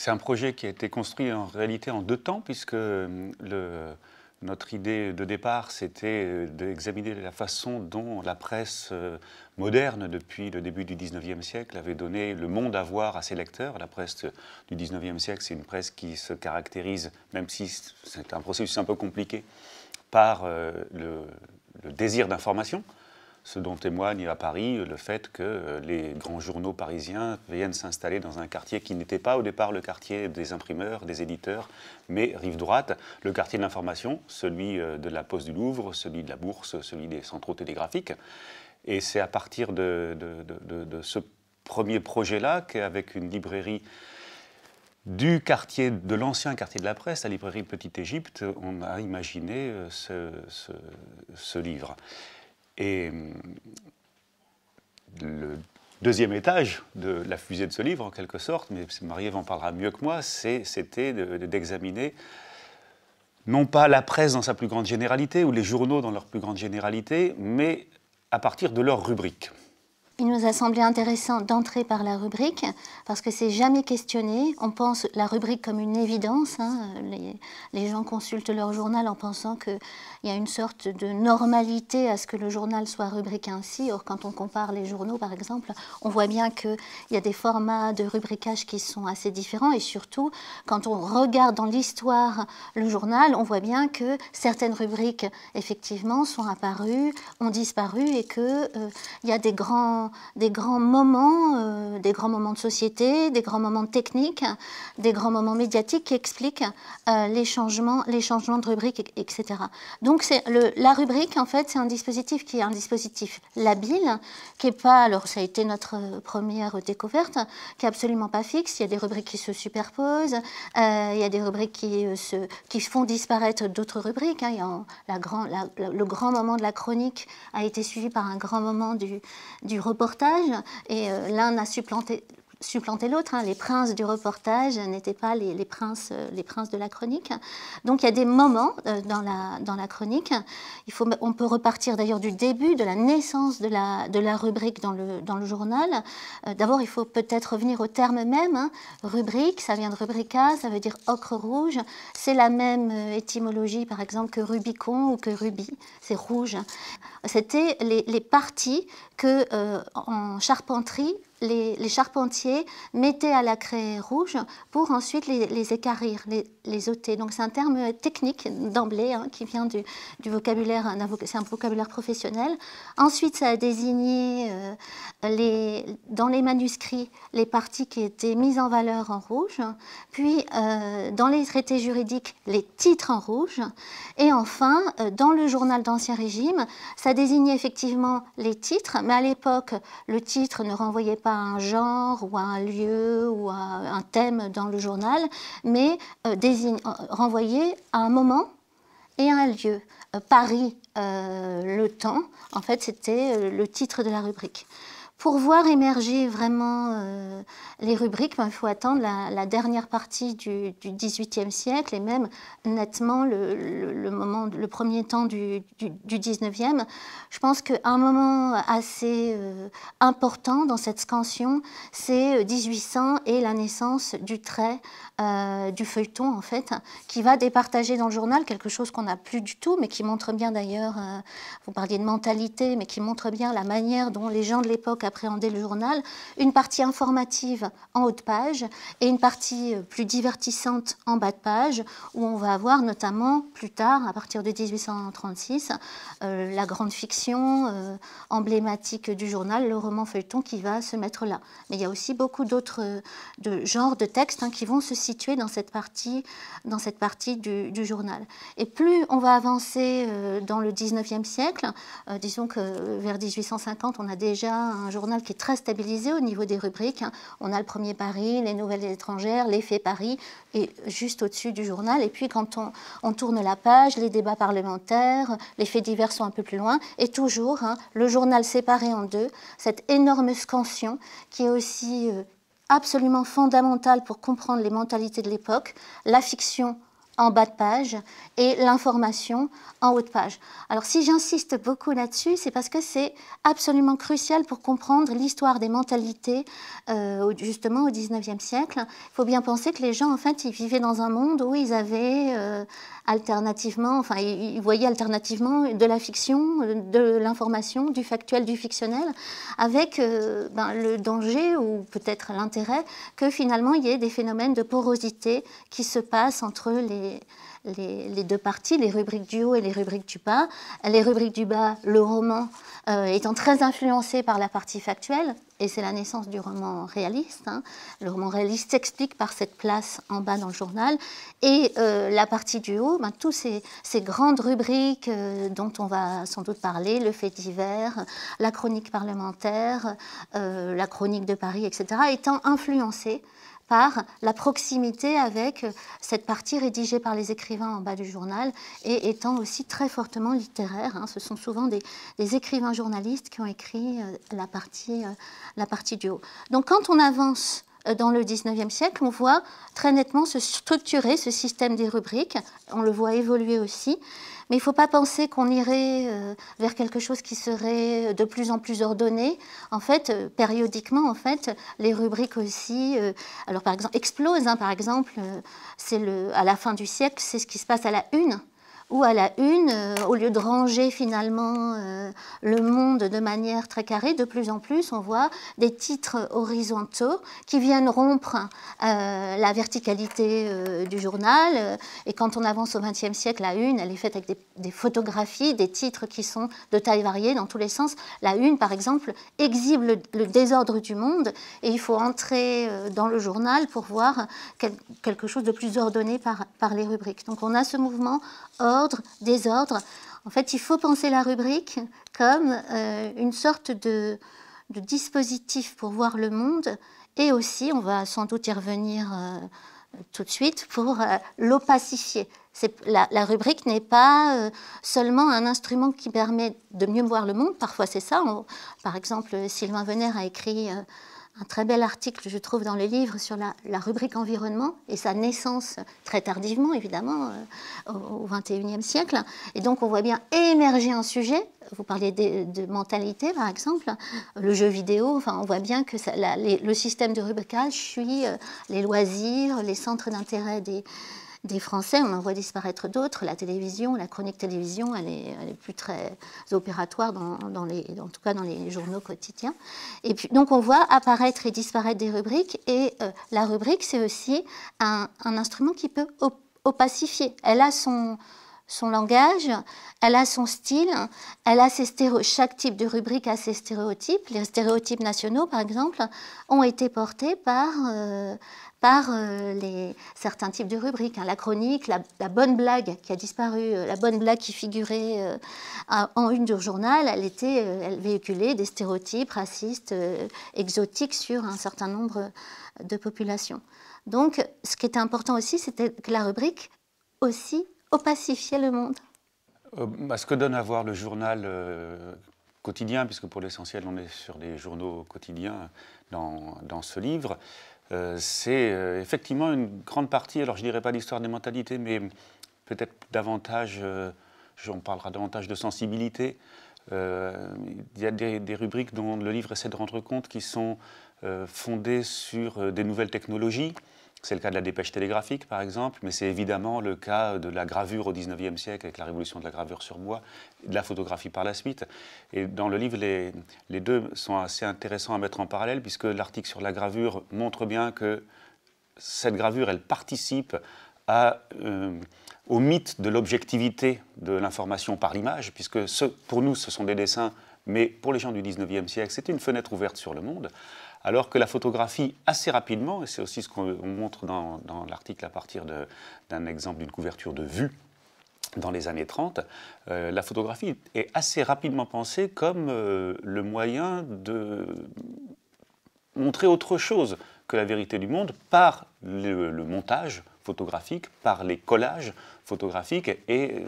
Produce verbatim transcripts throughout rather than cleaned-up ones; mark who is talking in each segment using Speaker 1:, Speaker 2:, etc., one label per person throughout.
Speaker 1: C'est un projet qui a été construit en réalité en deux temps, puisque le, notre idée de départ, c'était d'examiner la façon dont la presse moderne, depuis le début du dix-neuvième siècle, avait donné le monde à voir à ses lecteurs. La presse du dix-neuvième siècle, c'est une presse qui se caractérise, même si c'est un processus un peu compliqué, par euh, le, le désir d'information, ce dont témoigne à Paris le fait que les grands journaux parisiens viennent s'installer dans un quartier qui n'était pas au départ le quartier des imprimeurs, des éditeurs, mais rive droite, le quartier de l'information, celui de la Poste du Louvre, celui de la Bourse, celui des centraux télégraphiques. Et c'est à partir de, de, de, de ce premier projet-là qu'avec une librairie du quartier, de l'ancien quartier de la presse, la librairie Petite Égypte, on a imaginé ce, ce, ce livre. Et le deuxième étage de la fusée de ce livre, en quelque sorte, mais Marie-Ève en parlera mieux que moi, c'était d'examiner non pas la presse dans sa plus grande généralité, ou les journaux dans leur plus grande généralité, mais à partir de leurs rubriques.
Speaker 2: Il nous a semblé intéressant d'entrer par la rubrique, parce que c'est jamais questionné. On pense la rubrique comme une évidence. Hein. Les, les gens consultent leur journal en pensant qu'il y a une sorte de normalité à ce que le journal soit rubriqué ainsi. Or, quand on compare les journaux, par exemple, on voit bien qu'il y a des formats de rubricage qui sont assez différents. Et surtout, quand on regarde dans l'histoire le journal, on voit bien que certaines rubriques, effectivement, sont apparues, ont disparu, et qu'il euh, y a des grands... des grands moments, euh, des grands moments de société, des grands moments techniques, des grands moments médiatiques qui expliquent euh, les changements, les changements de rubrique, et cetera. Donc c'est le, la rubrique, en fait, c'est un dispositif qui est un dispositif labile, qui est pas, alors ça a été notre première découverte, qui est absolument pas fixe. Il y a des rubriques qui se superposent, euh, il y a des rubriques qui euh, se, qui font disparaître d'autres rubriques. Hein. Il y a la grand, la, le grand moment de la chronique a été suivi par un grand moment du, du reportage, et euh, l'un a supplanté, supplanté l'autre. Hein. Les princes du reportage n'étaient pas les, les, princes, euh, les princes de la chronique. Donc il y a des moments euh, dans, la, dans la chronique. Il faut, on peut repartir d'ailleurs du début, de la naissance de la, de la rubrique dans le, dans le journal. Euh, D'abord, il faut peut-être revenir au terme même. Hein. Rubrique, ça vient de rubrica, ça veut dire ocre rouge. C'est la même euh, étymologie, par exemple, que Rubicon ou que rubis. C'est rouge. C'était les, les parties que, euh, en charpenterie, les, les charpentiers mettaient à la craie rouge pour ensuite les, les équarrir, les, les ôter. Donc c'est un terme technique d'emblée, hein, qui vient du, du vocabulaire, c'est un vocabulaire professionnel. Ensuite, ça a désigné euh, les, dans les manuscrits les parties qui étaient mises en valeur en rouge, puis euh, dans les traités juridiques, les titres en rouge, et enfin, euh, dans le journal d'Ancien Régime, ça désignait effectivement les titres, mais à l'époque, le titre ne renvoyait pas à un genre ou à un lieu ou à un thème dans le journal, mais euh, désigne, euh, renvoyait à un moment et à un lieu. Euh, Paris, euh, le temps, en fait, c'était euh, le titre de la rubrique. Pour voir émerger vraiment euh, les rubriques, ben, il faut attendre la, la dernière partie du, du dix-huitième siècle, et même nettement le, le, le, moment, le premier temps du, du, du dix-neuvième. Je pense qu'un moment assez euh, important dans cette scansion, c'est mille huit cents et la naissance du trait, euh, du feuilleton en fait, qui va départager dans le journal quelque chose qu'on n'a plus du tout, mais qui montre bien d'ailleurs, euh, vous parliez de mentalité, mais qui montre bien la manière dont les gens de l'époque appréhender le journal, une partie informative en haut de page et une partie plus divertissante en bas de page, où on va avoir notamment plus tard, à partir de mille huit cent trente-six, euh, la grande fiction euh, emblématique du journal, le roman feuilleton qui va se mettre là. Mais il y a aussi beaucoup d'autres euh, de genres de textes, hein, qui vont se situer dans cette partie, dans cette partie du, du journal. Et plus on va avancer euh, dans le dix-neuvième siècle, euh, disons que vers mille huit cent cinquante, on a déjà un journal qui est très stabilisé au niveau des rubriques. Hein. On a le premier Paris, les nouvelles étrangères, les faits Paris, et juste au-dessus du journal. Et puis quand on, on tourne la page, les débats parlementaires, les faits divers sont un peu plus loin. Et toujours, hein, le journal séparé en deux, cette énorme scansion qui est aussi euh, absolument fondamentale pour comprendre les mentalités de l'époque, la fiction en bas de page et l'information en haut de page. Alors si j'insiste beaucoup là-dessus, c'est parce que c'est absolument crucial pour comprendre l'histoire des mentalités euh, justement au dix-neuvième siècle. Il faut bien penser que les gens, en fait, ils vivaient dans un monde où ils avaient euh, alternativement, enfin, ils, ils voyaient alternativement de la fiction, de l'information, du factuel, du fictionnel, avec euh, ben, le danger ou peut-être l'intérêt que finalement il y ait des phénomènes de porosité qui se passent entre les Les, les deux parties, les rubriques du haut et les rubriques du bas. Les rubriques du bas, le roman euh, étant très influencé par la partie factuelle, et c'est la naissance du roman réaliste. Hein. Le roman réaliste s'explique par cette place en bas dans le journal. Et euh, la partie du haut, ben, toutes ces, ces grandes rubriques euh, dont on va sans doute parler, le fait divers, la chronique parlementaire, euh, la chronique de Paris, et cetera, étant influencées par la proximité avec cette partie rédigée par les écrivains en bas du journal et étant aussi très fortement littéraire. Hein. Ce sont souvent des, des écrivains journalistes qui ont écrit euh, la, partie, euh, la partie du haut. Donc quand on avance dans le dix-neuvième siècle, on voit très nettement se structurer ce système des rubriques, on le voit évoluer aussi. Mais il ne faut pas penser qu'on irait euh, vers quelque chose qui serait de plus en plus ordonné. En fait, euh, périodiquement, en fait, les rubriques aussi, euh, alors par exemple, explosent. Hein, par exemple, euh, c'est le, à la fin du siècle, c'est ce qui se passe à la une. Où à la une, euh, au lieu de ranger finalement euh, le monde de manière très carrée, de plus en plus, on voit des titres horizontaux qui viennent rompre euh, la verticalité euh, du journal. Et quand on avance au vingtième siècle, la une, elle est faite avec des, des photographies, des titres qui sont de taille variée dans tous les sens. La une, par exemple, exhibe le, le désordre du monde et il faut entrer euh, dans le journal pour voir quel, quelque chose de plus ordonné par, par les rubriques. Donc on a ce mouvement ordre, désordre. En fait, il faut penser la rubrique comme euh, une sorte de, de dispositif pour voir le monde et aussi, on va sans doute y revenir euh, tout de suite, pour euh, l'opacifier. La, la rubrique n'est pas euh, seulement un instrument qui permet de mieux voir le monde, parfois c'est ça. On, par exemple, Sylvain Venère a écrit euh, un très bel article, je trouve, dans le livre sur la, la rubrique environnement et sa naissance très tardivement, évidemment, euh, au vingt et unième siècle. Et donc, on voit bien émerger un sujet. Vous parliez de, de mentalité, par exemple, le jeu vidéo. Enfin, on voit bien que ça, la, les, le système de rubricage suit euh, les loisirs, les centres d'intérêt des des Français, on en voit disparaître d'autres. La télévision, la chronique télévision, elle est, elle est plus très opératoire, dans, dans les, en tout cas dans les journaux quotidiens. Et puis, donc on voit apparaître et disparaître des rubriques. Et euh, la rubrique, c'est aussi un, un instrument qui peut op opacifier. Elle a son, son langage, elle a son style, elle a ses stéréo chaque type de rubrique a ses stéréotypes. Les stéréotypes nationaux, par exemple, ont été portés par... Euh, par euh, les, certains types de rubriques. Hein. La chronique, la, la bonne blague qui a disparu, euh, la bonne blague qui figurait euh, en une du journal, elle, était, euh, elle véhiculait des stéréotypes racistes, euh, exotiques sur un certain nombre de populations. Donc, ce qui était important aussi, c'était que la rubrique aussi opacifiait le monde.
Speaker 1: Euh, bah, ce que donne à voir le journal euh, quotidien, puisque pour l'essentiel, on est sur des journaux quotidiens dans, dans ce livre, Euh, c'est euh, effectivement une grande partie, alors je ne dirais pas l'histoire des mentalités, mais peut-être davantage, euh, on parlera davantage de sensibilité. Euh, il y a des, des rubriques dont le livre essaie de rendre compte qui sont euh, fondées sur euh, des nouvelles technologies. C'est le cas de la dépêche télégraphique, par exemple, mais c'est évidemment le cas de la gravure au dix-neuvième siècle, avec la révolution de la gravure sur bois, et de la photographie par la suite. Et dans le livre, les, les deux sont assez intéressants à mettre en parallèle, puisque l'article sur la gravure montre bien que cette gravure, elle participe à, euh, au mythe de l'objectivité de l'information par l'image, puisque ce, pour nous, ce sont des dessins, mais pour les gens du dix-neuvième siècle, c'était une fenêtre ouverte sur le monde. Alors que la photographie, assez rapidement, et c'est aussi ce qu'on montre dans, dans l'article à partir d'un exemple d'une couverture de vue dans les années trente, euh, la photographie est assez rapidement pensée comme euh, le moyen de montrer autre chose que la vérité du monde par le, le montage photographique, par les collages photographiques, et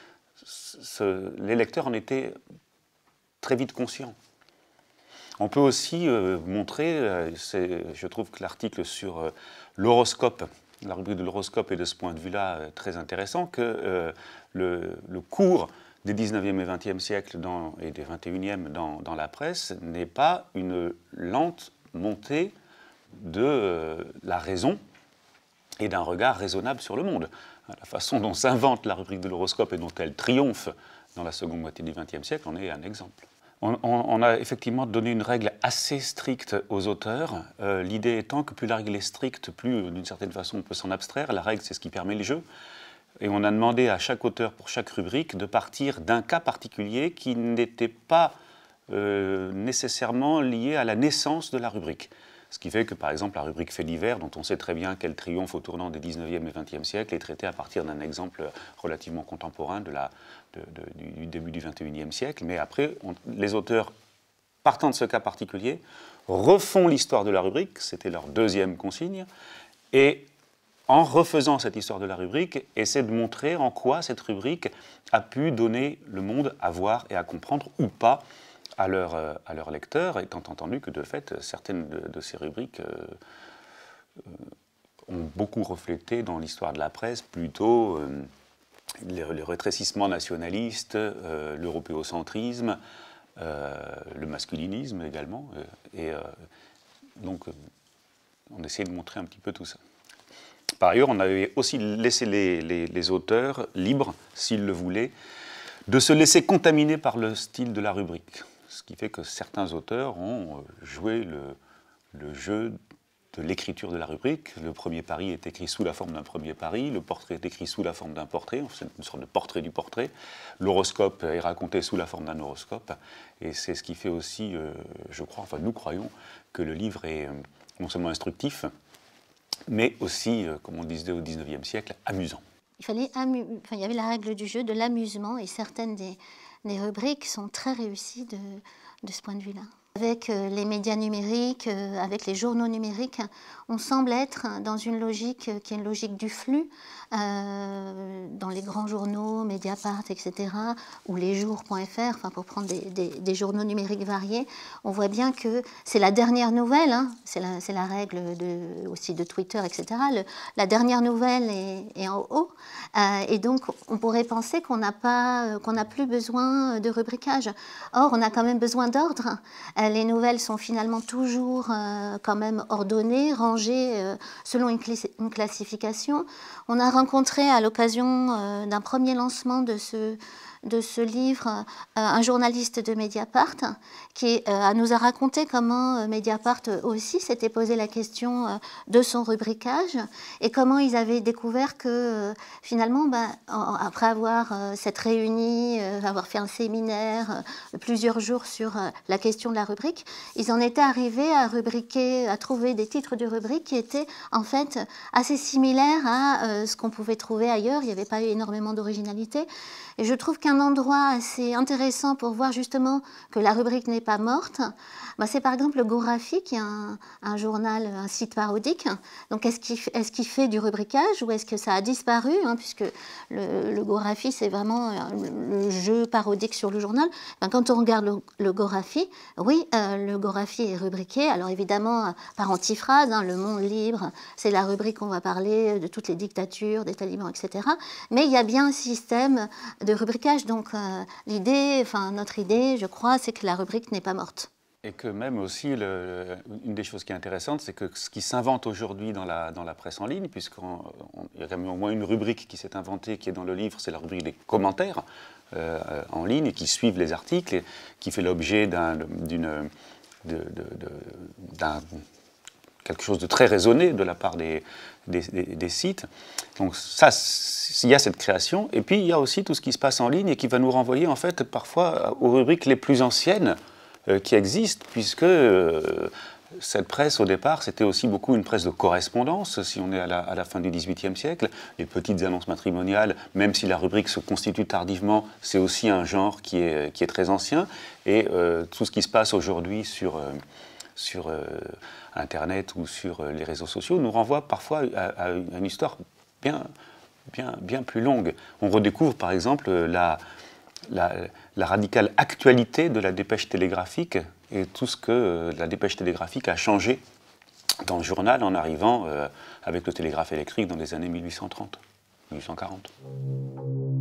Speaker 1: ce, les lecteurs en étaient très vite conscients. On peut aussi euh, montrer, euh, je trouve que l'article sur euh, l'horoscope la rubrique de l'horoscope est de ce point de vue-là euh, très intéressant, que euh, le, le cours des dix-neuvième et vingtième siècles dans, et des vingt et unième dans, dans la presse n'est pas une lente montée de euh, la raison et d'un regard raisonnable sur le monde. La façon dont s'invente la rubrique de l'horoscope et dont elle triomphe dans la seconde moitié du vingtième siècle en est un exemple. On, on, on a effectivement donné une règle assez stricte aux auteurs, euh, l'idée étant que plus la règle est stricte, plus d'une certaine façon on peut s'en abstraire. La règle, c'est ce qui permet le jeu. Et on a demandé à chaque auteur, pour chaque rubrique, de partir d'un cas particulier qui n'était pas euh, nécessairement lié à la naissance de la rubrique. Ce qui fait que, par exemple, la rubrique Faits divers, dont on sait très bien qu'elle triomphe au tournant des dix-neuvième et vingtième siècles, est traitée à partir d'un exemple relativement contemporain de la, de, de, du début du vingt et unième siècle. Mais après, on, les auteurs, partant de ce cas particulier, refont l'histoire de la rubrique, c'était leur deuxième consigne, et en refaisant cette histoire de la rubrique, essaient de montrer en quoi cette rubrique a pu donner le monde à voir et à comprendre ou pas à leurs à leur lecteurs, étant entendu que de fait, certaines de, de ces rubriques euh, euh, ont beaucoup reflété dans l'histoire de la presse plutôt euh, les, les rétrécissements nationalistes, euh, l'européocentrisme, euh, le masculinisme également. Euh, et euh, donc, euh, on essaie de montrer un petit peu tout ça. Par ailleurs, on avait aussi laissé les, les, les auteurs libres, s'ils le voulaient, de se laisser contaminer par le style de la rubrique. Ce qui fait que certains auteurs ont joué le, le jeu de l'écriture de la rubrique. Le premier pari est écrit sous la forme d'un premier pari, le portrait est écrit sous la forme d'un portrait, c'est une sorte de portrait du portrait. L'horoscope est raconté sous la forme d'un horoscope. Et c'est ce qui fait aussi, euh, je crois, enfin nous croyons, que le livre est euh, non seulement instructif, mais aussi, euh, comme on disait au dix-neuvième siècle, amusant.
Speaker 2: Il fallait amu... enfin, il y avait la règle du jeu, de l'amusement, et certaines des, des rubriques sont très réussies de, de ce point de vue-là. Avec euh, les médias numériques, euh, avec les journaux numériques, on semble être dans une logique euh, qui est une logique du flux, euh, dans les grands journaux, Mediapart, et cetera, ou lesjours point F R, enfin, pour prendre des, des, des journaux numériques variés, on voit bien que c'est la dernière nouvelle, hein, c'est la, c'est la règle de, aussi de Twitter, et cetera. Le, la dernière nouvelle est, est en haut, euh, et donc on pourrait penser qu'on n'a pas, qu'on n'a plus besoin de rubricage. Or, on a quand même besoin d'ordre. Les nouvelles sont finalement toujours euh, quand même ordonnées, rangées euh, selon une, cl une classification. On a rencontré à l'occasion euh, d'un premier lancement de ce, de ce livre euh, un journaliste de Mediapart qui euh, nous a raconté comment euh, Mediapart aussi s'était posé la question euh, de son rubricage et comment ils avaient découvert que euh, finalement, ben, en, après avoir euh, s'être réunis, euh, avoir fait un séminaire euh, plusieurs jours sur euh, la question de la rubrique, ils en étaient arrivés à rubriquer, à trouver des titres de rubrique qui étaient en fait assez similaires à euh, ce qu'on pouvait trouver ailleurs. Il n'y avait pas eu énormément d'originalité. Et je trouve qu'un endroit assez intéressant pour voir justement que la rubrique n'est pas morte, ben c'est par exemple le Gorafi, qui est un, un journal, un site parodique. Donc est-ce qu'il est-ce qu'il fait du rubricage ou est-ce que ça a disparu, hein, puisque le, le Gorafi, c'est vraiment le jeu parodique sur le journal. Ben, quand on regarde le, le Gorafi, oui, euh, le Gorafi est rubriqué. Alors évidemment, par antiphrase, hein, le monde libre, c'est la rubrique où on va parler de toutes les dictatures, des talibans, et cetera. Mais il y a bien un système de rubricage. Donc euh, l'idée, enfin notre idée, je crois, c'est que la rubrique n'est pas morte.
Speaker 1: Et que même aussi, le, une des choses qui est intéressante, c'est que ce qui s'invente aujourd'hui dans la, dans la presse en ligne, puisqu'il y a quand même au moins une rubrique qui s'est inventée, qui est dans le livre, c'est la rubrique des commentaires euh, en ligne, et qui suivent les articles, et qui fait l'objet d'un, d'une, de, de, de, d'un, quelque chose de très raisonné de la part des, des, des, des sites. Donc ça, il y a cette création, et puis il y a aussi tout ce qui se passe en ligne, et qui va nous renvoyer en fait parfois aux rubriques les plus anciennes, qui existe, puisque euh, cette presse, au départ, c'était aussi beaucoup une presse de correspondance, si on est à la, à la fin du dix-huitième siècle. Les petites annonces matrimoniales, même si la rubrique se constitue tardivement, c'est aussi un genre qui est, qui est très ancien. Et euh, tout ce qui se passe aujourd'hui sur, euh, sur euh, Internet ou sur les réseaux sociaux nous renvoie parfois à, à une histoire bien, bien, bien plus longue. On redécouvre, par exemple, la... La, la radicale actualité de la dépêche télégraphique et tout ce que euh, la dépêche télégraphique a changé dans le journal en arrivant euh, avec le télégraphe électrique dans les années mille huit cent trente, mille huit cent quarante.